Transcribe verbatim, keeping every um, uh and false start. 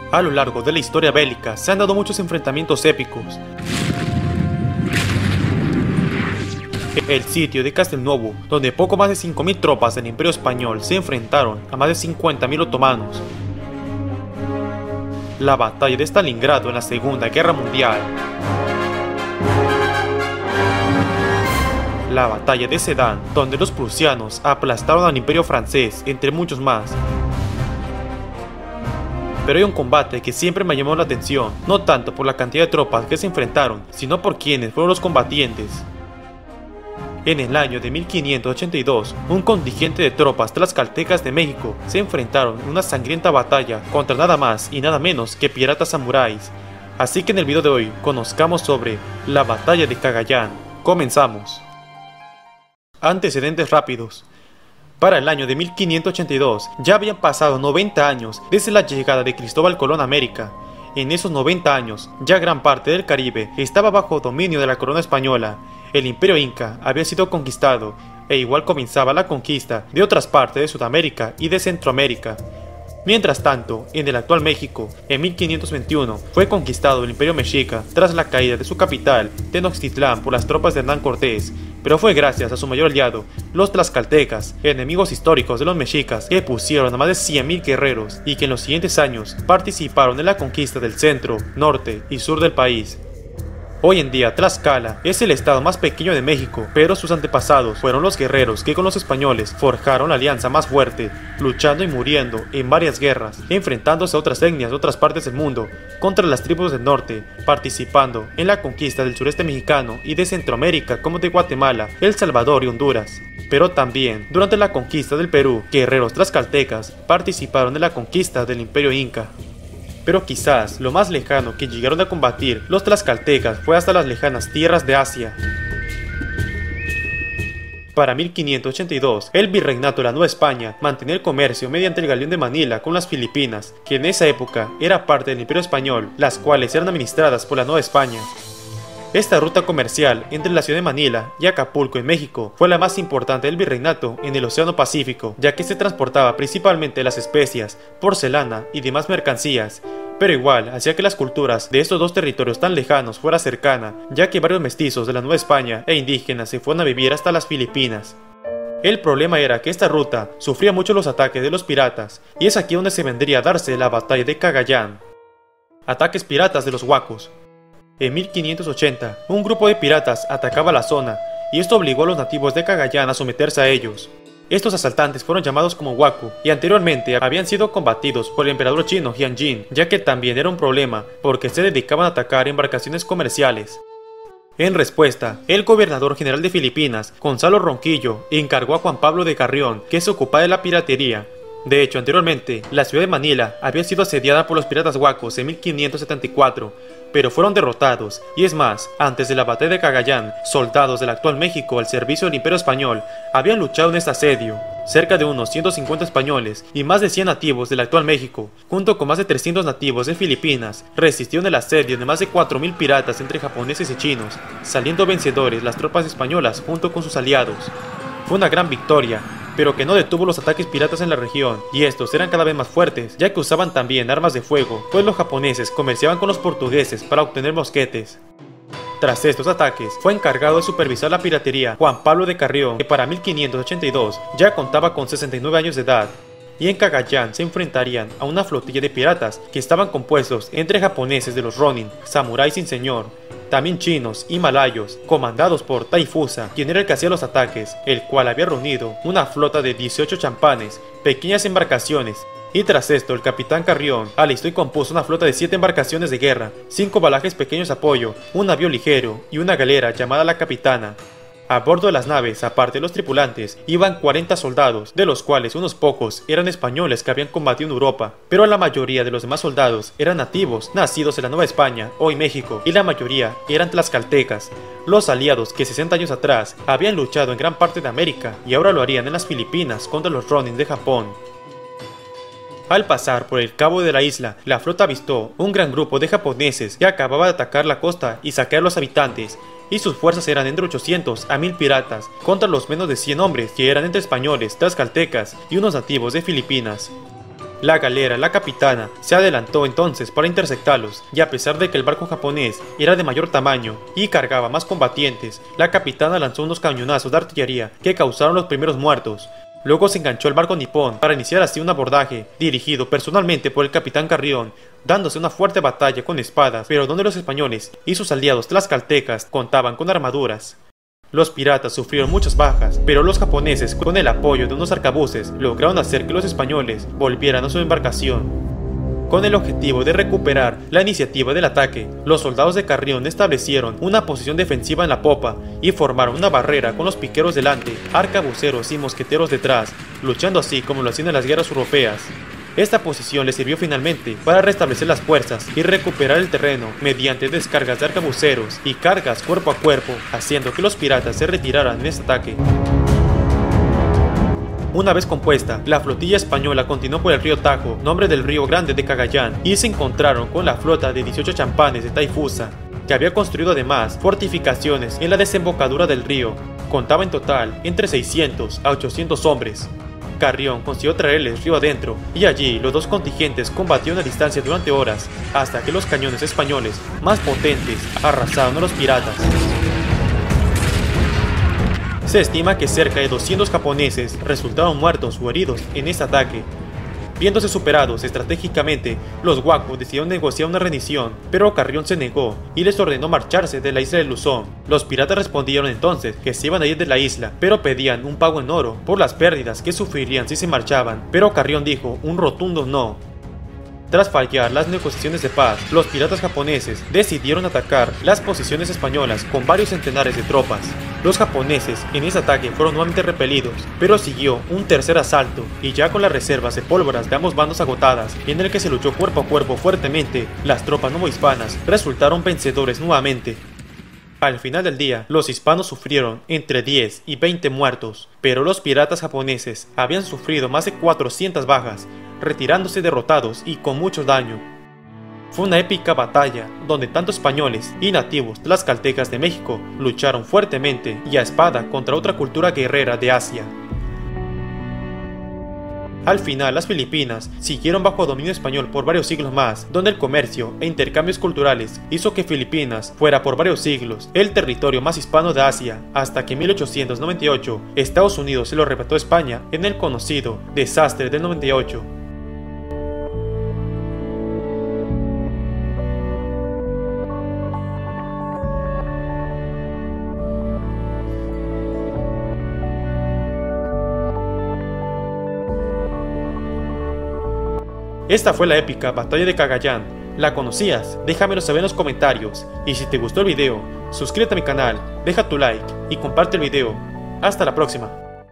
A lo largo de la historia bélica se han dado muchos enfrentamientos épicos. El sitio de Castelnuovo, donde poco más de cinco mil tropas del Imperio Español se enfrentaron a más de cincuenta mil otomanos. La batalla de Stalingrado en la Segunda Guerra Mundial. La batalla de Sedan, donde los prusianos aplastaron al Imperio francés, entre muchos más. Pero hay un combate que siempre me llamó la atención, no tanto por la cantidad de tropas que se enfrentaron, sino por quienes fueron los combatientes. En el año de mil quinientos ochenta y dos, un contingente de tropas tlaxcaltecas de México se enfrentaron en una sangrienta batalla contra nada más y nada menos que piratas samuráis. Así que en el video de hoy conozcamos sobre la batalla de Cagayán. Comenzamos. Antecedentes rápidos. Para el año de mil quinientos ochenta y dos ya habían pasado noventa años desde la llegada de Cristóbal Colón a América. En esos noventa años, ya gran parte del Caribe estaba bajo dominio de la corona española. El Imperio Inca había sido conquistado, e igual comenzaba la conquista de otras partes de Sudamérica y de Centroamérica. Mientras tanto, en el actual México, en mil quinientos veintiuno, fue conquistado el Imperio Mexica tras la caída de su capital, Tenochtitlán, por las tropas de Hernán Cortés, pero fue gracias a su mayor aliado, los tlaxcaltecas, enemigos históricos de los mexicas, que pusieron a más de cien mil guerreros y que en los siguientes años participaron en la conquista del centro, norte y sur del país. Hoy en día Tlaxcala es el estado más pequeño de México, pero sus antepasados fueron los guerreros que con los españoles forjaron la alianza más fuerte, luchando y muriendo en varias guerras, enfrentándose a otras etnias de otras partes del mundo, contra las tribus del norte, participando en la conquista del sureste mexicano y de Centroamérica como de Guatemala, El Salvador y Honduras. Pero también, durante la conquista del Perú, guerreros tlaxcaltecas participaron en la conquista del Imperio Inca. Pero quizás lo más lejano que llegaron a combatir los tlaxcaltecas fue hasta las lejanas tierras de Asia. Para mil quinientos ochenta y dos, el virreinato de la Nueva España mantenía el comercio mediante el galeón de Manila con las Filipinas, que en esa época era parte del Imperio Español, las cuales eran administradas por la Nueva España. Esta ruta comercial entre la ciudad de Manila y Acapulco en México fue la más importante del virreinato en el Océano Pacífico, ya que se transportaba principalmente las especias, porcelana y demás mercancías, pero igual hacía que las culturas de estos dos territorios tan lejanos fuera cercana, ya que varios mestizos de la Nueva España e indígenas se fueron a vivir hasta las Filipinas. El problema era que esta ruta sufría mucho los ataques de los piratas, y es aquí donde se vendría a darse la batalla de Cagayán. Ataques piratas de los huacos. En mil quinientos ochenta, un grupo de piratas atacaba la zona, y esto obligó a los nativos de Cagayán a someterse a ellos. Estos asaltantes fueron llamados como huaco, y anteriormente habían sido combatidos por el emperador chino Jiang Jin, ya que también era un problema, porque se dedicaban a atacar embarcaciones comerciales. En respuesta, el gobernador general de Filipinas, Gonzalo Ronquillo, encargó a Juan Pablo de Carrión que se ocupara de la piratería. De hecho, anteriormente, la ciudad de Manila había sido asediada por los piratas huacos en mil quinientos setenta y cuatro, pero fueron derrotados, y es más, antes de la batalla de Cagayán, soldados del actual México al servicio del Imperio Español habían luchado en este asedio. Cerca de unos ciento cincuenta españoles y más de cien nativos del actual México, junto con más de trescientos nativos de Filipinas, resistieron el asedio de más de cuatro mil piratas entre japoneses y chinos, saliendo vencedores las tropas españolas junto con sus aliados. Fue una gran victoria, pero que no detuvo los ataques piratas en la región, y estos eran cada vez más fuertes, ya que usaban también armas de fuego, pues los japoneses comerciaban con los portugueses para obtener mosquetes. Tras estos ataques, fue encargado de supervisar la piratería Juan Pablo de Carrión, que para mil quinientos ochenta y dos ya contaba con sesenta y nueve años de edad, y en Cagayán se enfrentarían a una flotilla de piratas que estaban compuestos entre japoneses de los Ronin, samuráis sin señor, también chinos y malayos, comandados por Taifusa, quien era el que hacía los ataques, el cual había reunido una flota de dieciocho champanes, pequeñas embarcaciones, y tras esto el capitán Carrión alistó y compuso una flota de siete embarcaciones de guerra, cinco balajes pequeños de apoyo, un navío ligero y una galera llamada la Capitana. A bordo de las naves, aparte de los tripulantes, iban cuarenta soldados, de los cuales unos pocos eran españoles que habían combatido en Europa, pero la mayoría de los demás soldados eran nativos, nacidos en la Nueva España, hoy México, y la mayoría eran tlaxcaltecas, los aliados que sesenta años atrás habían luchado en gran parte de América y ahora lo harían en las Filipinas contra los Ronin de Japón. Al pasar por el cabo de la isla, la flota avistó un gran grupo de japoneses que acababa de atacar la costa y saquear a los habitantes, y sus fuerzas eran entre ochocientos a mil piratas, contra los menos de cien hombres que eran entre españoles, tlaxcaltecas y unos nativos de Filipinas. La galera, la capitana, se adelantó entonces para interceptarlos, y a pesar de que el barco japonés era de mayor tamaño y cargaba más combatientes, la capitana lanzó unos cañonazos de artillería que causaron los primeros muertos. Luego se enganchó el barco nipón para iniciar así un abordaje, dirigido personalmente por el capitán Carrión, dándose una fuerte batalla con espadas, pero donde los españoles y sus aliados tlaxcaltecas contaban con armaduras. Los piratas sufrieron muchas bajas, pero los japoneses, con el apoyo de unos arcabuces, lograron hacer que los españoles volvieran a su embarcación. Con el objetivo de recuperar la iniciativa del ataque, los soldados de Carrión establecieron una posición defensiva en la popa y formaron una barrera con los piqueros delante, arcabuceros y mosqueteros detrás, luchando así como lo hacían en las guerras europeas. Esta posición le sirvió finalmente para restablecer las fuerzas y recuperar el terreno mediante descargas de arcabuceros y cargas cuerpo a cuerpo, haciendo que los piratas se retiraran en este ataque. Una vez compuesta, la flotilla española continuó por el río Tajo, nombre del río Grande de Cagayán, y se encontraron con la flota de dieciocho champanes de Taifusa, que había construido además fortificaciones en la desembocadura del río. Contaba en total entre seiscientos a ochocientos hombres. Carrión consiguió traerles río adentro, y allí los dos contingentes combatieron a distancia durante horas, hasta que los cañones españoles más potentes arrasaron a los piratas. Se estima que cerca de doscientos japoneses resultaron muertos o heridos en este ataque. Viéndose superados estratégicamente, los Waku decidieron negociar una rendición, pero Carrión se negó y les ordenó marcharse de la isla de Luzón. Los piratas respondieron entonces que se iban a ir de la isla, pero pedían un pago en oro por las pérdidas que sufrirían si se marchaban, pero Carrión dijo un rotundo no. Tras fallar las negociaciones de paz, los piratas japoneses decidieron atacar las posiciones españolas con varios centenares de tropas. Los japoneses en ese ataque fueron nuevamente repelidos, pero siguió un tercer asalto, y ya con las reservas de pólvoras de ambos bandos agotadas, en el que se luchó cuerpo a cuerpo fuertemente, las tropas novohispanas resultaron vencedores nuevamente. Al final del día, los hispanos sufrieron entre diez y veinte muertos, pero los piratas japoneses habían sufrido más de cuatrocientas bajas, retirándose derrotados y con mucho daño. Fue una épica batalla donde tanto españoles y nativos tlaxcaltecas de México lucharon fuertemente y a espada contra otra cultura guerrera de Asia. Al final, las Filipinas siguieron bajo dominio español por varios siglos más, donde el comercio e intercambios culturales hizo que Filipinas fuera por varios siglos el territorio más hispano de Asia, hasta que en mil ochocientos noventa y ocho Estados Unidos se lo arrebató a España en el conocido Desastre del noventa y ocho. Esta fue la épica batalla de Cagayán. ¿La conocías? Déjamelo saber en los comentarios. Y si te gustó el video, suscríbete a mi canal, deja tu like y comparte el video. Hasta la próxima.